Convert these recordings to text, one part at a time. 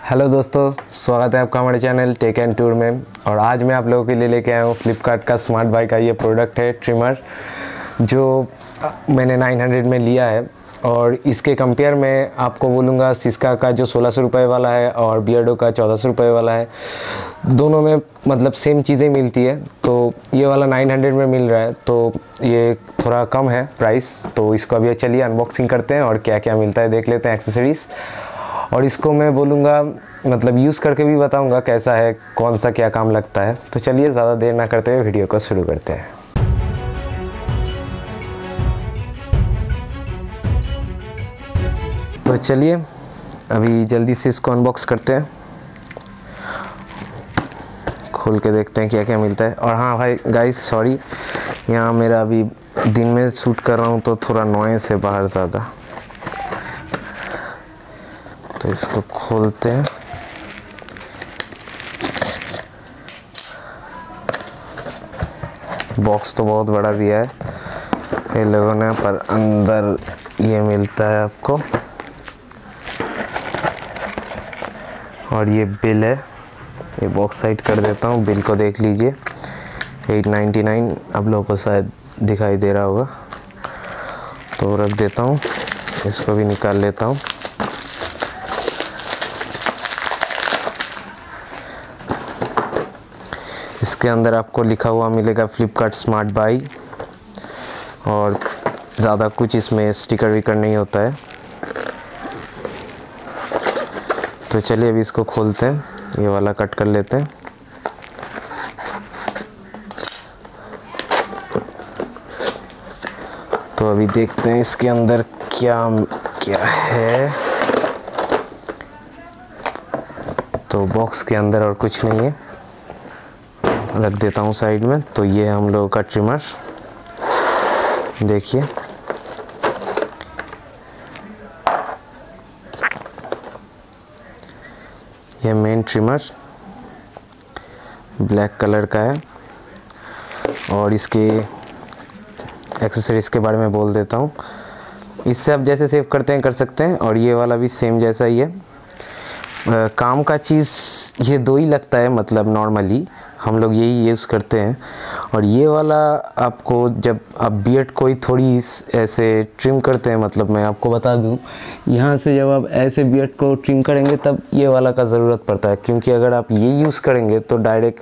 Hello दोस्तों, स्वागत है आपका हमारे चैनल टेक एंड टूर में। और आज मैं आप लोगों के लिए लेके आया हूँ फ्लिपकार्ट का स्मार्ट बाय का ये प्रोडक्ट है ट्रिमर, जो मैंने 900 में लिया है। और इसके कंपेयर में आपको बोलूँगा सिस्का का जो 1600 रुपये वाला है और बियर्डो का 1400 रुपये वाला है, दोनों में मतलब सेम चीज़ें मिलती है। तो ये वाला 900 में मिल रहा है, तो ये थोड़ा कम है प्राइस। तो इसको अभी चलिए अनबॉक्सिंग करते हैं और क्या क्या मिलता है देख लेते हैं एक्सेसरीज़। और इसको मैं बोलूँगा मतलब यूज़ करके भी बताऊँगा कैसा है, कौन सा क्या काम लगता है। तो चलिए ज़्यादा देर ना करते हुए वीडियो को शुरू करते हैं। तो चलिए अभी जल्दी से इसको अनबॉक्स करते हैं, खोल के देखते हैं क्या क्या मिलता है। और हाँ भाई गाइस, सॉरी, यहाँ मेरा अभी दिन में शूट कर रहा हूँ तो थोड़ा नॉइज़ है बाहर ज़्यादा। तो इसको खोलते हैं। बॉक्स तो बहुत बड़ा दिया है ये लोगों ने, पर अंदर ये मिलता है आपको। और ये बिल है, ये बॉक्स साइड कर देता हूँ। बिल को देख लीजिए, 899 आप लोगों को शायद दिखाई दे रहा होगा। तो रख देता हूँ, इसको भी निकाल लेता हूँ। इसके अंदर आपको लिखा हुआ मिलेगा फ्लिपकार्ट स्मार्ट बाय, और ज़्यादा कुछ इसमें स्टिकर विकर नहीं होता है। तो चलिए अभी इसको खोलते हैं, ये वाला कट कर लेते हैं। तो अभी देखते हैं इसके अंदर क्या क्या है। तो बॉक्स के अंदर और कुछ नहीं है, रख देता हूँ साइड में। तो ये हम लोगों का ट्रिमर देखिए, ये मेन ट्रिमर ब्लैक कलर का है। और इसके एक्सेसरीज़ के बारे में बोल देता हूँ। इससे आप जैसे सेव करते हैं कर सकते हैं। और ये वाला भी सेम जैसा ही है। काम का चीज़ ये दो ही लगता है, मतलब नॉर्मली हम लोग यही यूज़ करते हैं। और ये वाला आपको जब आप बियर्ड कोई थोड़ी ऐसे ट्रिम करते हैं, मतलब मैं आपको बता दूं, यहाँ से जब आप ऐसे बियर्ड को ट्रिम करेंगे तब ये वाला का ज़रूरत पड़ता है, क्योंकि अगर आप ये यूज़ करेंगे तो डायरेक्ट।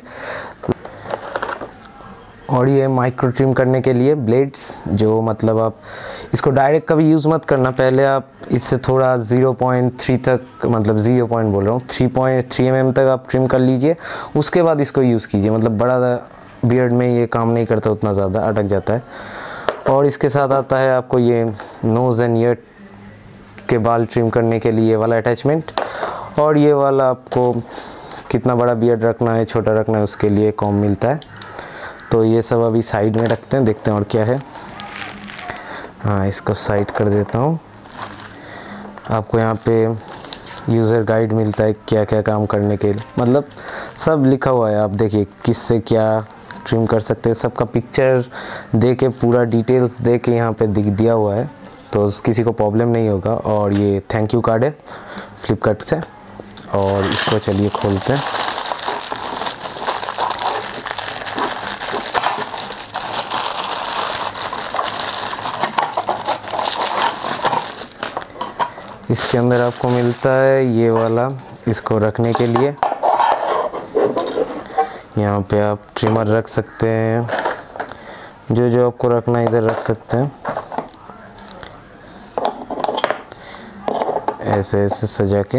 और ये माइक्रो ट्रिम करने के लिए ब्लेड्स, जो मतलब आप इसको डायरेक्ट कभी यूज़ मत करना। पहले आप इससे थोड़ा 0.3 तक, मतलब 0 पॉइंट बोल रहा हूँ, 3.3 mm तक आप ट्रिम कर लीजिए, उसके बाद इसको यूज़ कीजिए। मतलब बड़ा बियर्ड में ये काम नहीं करता, उतना ज़्यादा अटक जाता है। और इसके साथ आता है आपको ये नोज़ एंड ईयर के बाल ट्रिम करने के लिए वाला अटैचमेंट। और ये वाला आपको कितना बड़ा बियर्ड रखना है, छोटा रखना है, उसके लिए कॉम्ब मिलता है। तो ये सब अभी साइड में रखते हैं, देखते हैं और क्या है। हाँ, इसको साइड कर देता हूँ। आपको यहाँ पे यूज़र गाइड मिलता है क्या क्या काम करने के लिए, मतलब सब लिखा हुआ है। आप देखिए किससे क्या ट्रिम कर सकते हैं, सबका पिक्चर दे के, पूरा डिटेल्स दे के यहाँ पे दिया हुआ है, तो किसी को प्रॉब्लम नहीं होगा। और ये थैंक यू कार्ड है फ्लिपकार्ट से। और इसको चलिए खोलते हैं। इसके अंदर आपको मिलता है ये वाला, इसको रखने के लिए यहाँ पे आप ट्रिमर रख सकते हैं, जो जो आपको रखना है इधर रख सकते हैं, ऐसे ऐसे सजा के।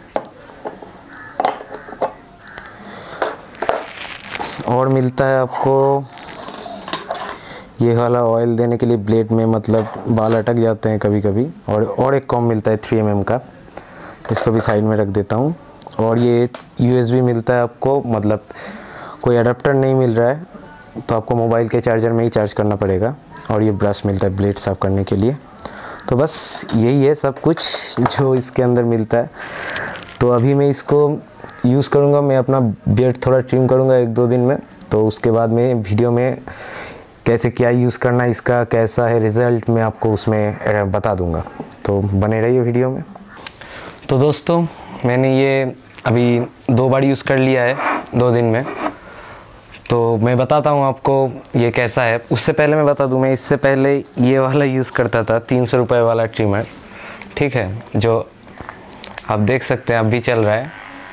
और मिलता है आपको ये वाला ऑयल देने के लिए ब्लेड में, मतलब बाल अटक जाते हैं कभी कभी। और एक कॉम्ब मिलता है 3 mm का, इसको भी साइड में रख देता हूँ। और ये USB मिलता है आपको, मतलब कोई अडेप्टर नहीं मिल रहा है तो आपको मोबाइल के चार्जर में ही चार्ज करना पड़ेगा। और ये ब्रश मिलता है ब्लेड साफ़ करने के लिए। तो बस यही है सब कुछ जो इसके अंदर मिलता है। तो अभी मैं इसको यूज़ करूँगा, मैं अपना बियर्ड थोड़ा ट्रिम करूँगा 1-2 दिन में। तो उसके बाद में वीडियो में कैसे क्या यूज़ करना है, इसका कैसा है रिज़ल्ट, मैं आपको उसमें बता दूंगा। तो बने रहिए वीडियो में। तो दोस्तों, मैंने ये अभी 2 बार यूज़ कर लिया है 2 दिन में। तो मैं बताता हूँ आपको ये कैसा है। उससे पहले मैं बता दूँ, मैं इससे पहले ये वाला यूज़ करता था 300 रुपये वाला ट्रिमर, ठीक है, जो आप देख सकते हैं अब भी चल रहा है।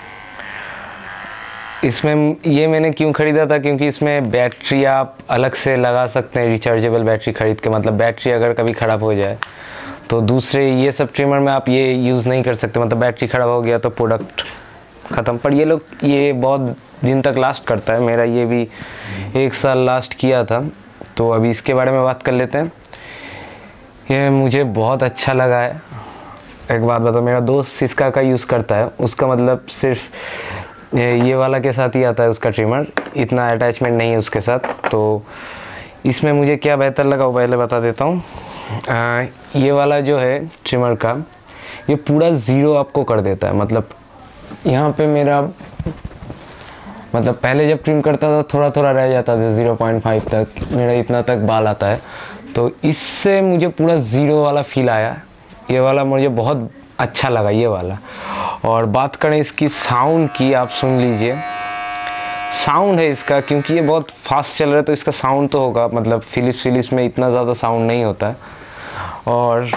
इसमें ये मैंने क्यों ख़रीदा था, क्योंकि इसमें बैटरी आप अलग से लगा सकते हैं, रिचार्जेबल बैटरी ख़रीद के। मतलब बैटरी अगर कभी ख़राब हो जाए तो दूसरे ये सब ट्रिमर में आप ये यूज़ नहीं कर सकते, मतलब बैटरी ख़राब हो गया तो प्रोडक्ट ख़त्म। पर ये बहुत दिन तक लास्ट करता है। मेरा ये भी 1 साल लास्ट किया था। तो अभी इसके बारे में बात कर लेते हैं। ये मुझे बहुत अच्छा लगा है। एक बात बताओ, मेरा दोस्त सिस्का का यूज़ करता है, उसका मतलब सिर्फ ये वाला के साथ ही आता है उसका ट्रिमर, इतना अटैचमेंट नहीं है उसके साथ। तो इसमें मुझे क्या बेहतर लगा वो पहले बता देता हूँ। ये वाला जो है ट्रिमर का, ये पूरा ज़ीरो आपको कर देता है। मतलब यहाँ पे मेरा, मतलब पहले जब ट्रिम करता था थोड़ा थोड़ा रह जाता था, 0.5 तक मेरा इतना तक बाल आता है। तो इससे मुझे पूरा ज़ीरो वाला फील आया। ये वाला मुझे बहुत अच्छा लगा ये वाला। और बात करें इसकी साउंड की, आप सुन लीजिए साउंड है इसका, क्योंकि ये बहुत फास्ट चल रहा है तो इसका साउंड तो होगा। मतलब फिलिप्स में इतना ज़्यादा साउंड नहीं होता है। और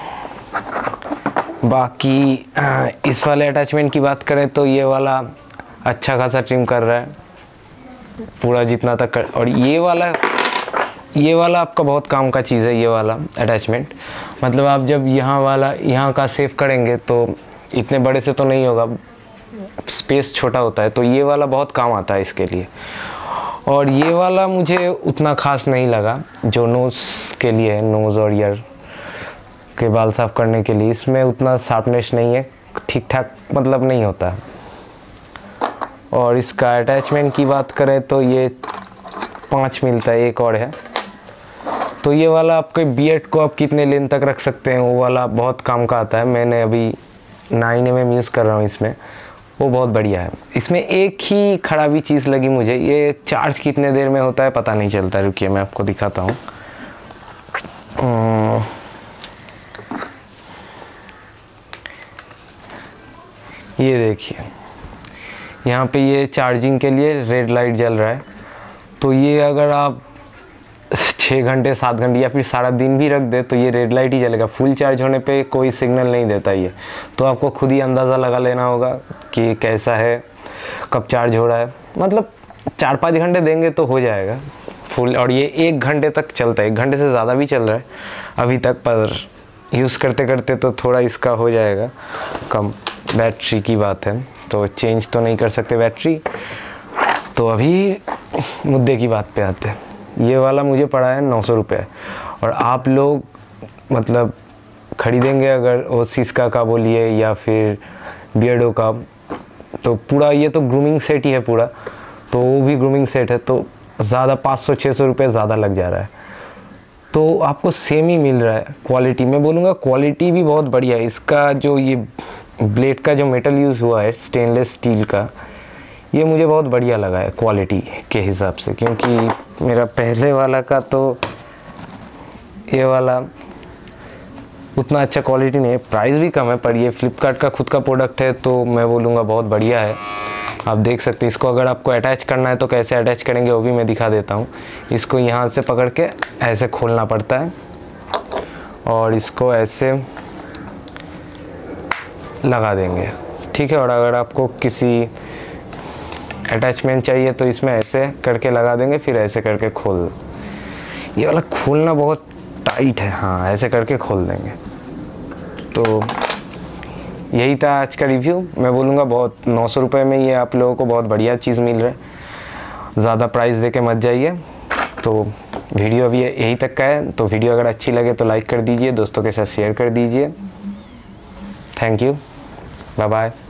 बाकी इस वाले अटैचमेंट की बात करें तो ये वाला अच्छा खासा ट्रिम कर रहा है पूरा जितना तक कर। और ये वाला आपका बहुत काम का चीज़ है, ये वाला अटैचमेंट। मतलब आप जब यहाँ का सेव करेंगे तो इतने बड़े से तो नहीं होगा, स्पेस छोटा होता है, तो ये वाला बहुत काम आता है इसके लिए। और ये वाला मुझे उतना ख़ास नहीं लगा जो नोज़ के लिए है, नोज़ और ईयर के बाल साफ़ करने के लिए। इसमें उतना शार्पनेस नहीं है, ठीक ठाक मतलब नहीं होता है। और इसका अटैचमेंट की बात करें तो ये 5 मिलता है, एक और है। तो ये वाला आपके बियर्ड को आप कितने लेंथ तक रख सकते हैं, वो वाला बहुत काम का आता है। मैंने अभी 9 mm यूज़ कर रहा हूँ इसमें, वो बहुत बढ़िया है। इसमें एक ही खराबी चीज़ लगी मुझे, ये चार्ज कितने देर में होता है पता नहीं चलता। रुकिए मैं आपको दिखाता हूँ। ये देखिए यहाँ पे ये चार्जिंग के लिए रेड लाइट जल रहा है। तो ये अगर आप 6 घंटे 7 घंटे या फिर सारा दिन भी रख दे तो ये रेड लाइट ही जलेगा। फुल चार्ज होने पे कोई सिग्नल नहीं देता ये। तो आपको खुद ही अंदाज़ा लगा लेना होगा कि कैसा है, कब चार्ज हो रहा है। मतलब 4-5 घंटे देंगे तो हो जाएगा फुल। और ये 1 घंटे तक चलता है, 1 घंटे से ज़्यादा भी चल रहा है अभी तक। पर यूज़ करते करते तो थोड़ा इसका हो जाएगा कम। बैटरी की बात है तो चेंज तो नहीं कर सकते बैटरी। तो अभी मुद्दे की बात पे आते हैं। ये वाला मुझे पड़ा है 900 रुपये। और आप लोग मतलब ख़रीदेंगे अगर वो सिस्का का बोलिए या फिर बियर्डो का, तो पूरा ये तो ग्रूमिंग सेट ही है पूरा, तो वो भी ग्रूमिंग सेट है तो ज़्यादा 500-600 रुपये ज़्यादा लग जा रहा है। तो आपको सेम ही मिल रहा है क्वालिटी। मैं बोलूँगा क्वालिटी भी बहुत बढ़िया है। इसका जो ये ब्लेड का जो मेटल यूज़ हुआ है स्टेनलेस स्टील का, ये मुझे बहुत बढ़िया लगा है क्वालिटी के हिसाब से। क्योंकि मेरा पहले वाला का तो ये वाला उतना अच्छा क्वालिटी नहीं है, प्राइस भी कम है। पर ये फ्लिपकार्ट का खुद का प्रोडक्ट है तो मैं बोलूँगा बहुत बढ़िया है। आप देख सकते हैं। इसको अगर आपको अटैच करना है तो कैसे अटैच करेंगे वो भी मैं दिखा देता हूँ। इसको यहाँ से पकड़ के ऐसे खोलना पड़ता है और इसको ऐसे लगा देंगे, ठीक है। और अगर आपको किसी अटैचमेंट चाहिए तो इसमें ऐसे करके लगा देंगे, फिर ऐसे करके खोल। ये वाला खोलना बहुत टाइट है, हाँ ऐसे करके खोल देंगे। तो यही था आज का रिव्यू। मैं बोलूँगा बहुत 900 रुपये में ये आप लोगों को बहुत बढ़िया चीज़ मिल रहा है। ज़्यादा प्राइस दे के मत जाइए। तो वीडियो अभी यही तक का है। तो वीडियो अगर अच्छी लगे तो लाइक कर दीजिए, दोस्तों के साथ शेयर कर दीजिए। Thank you, bye bye.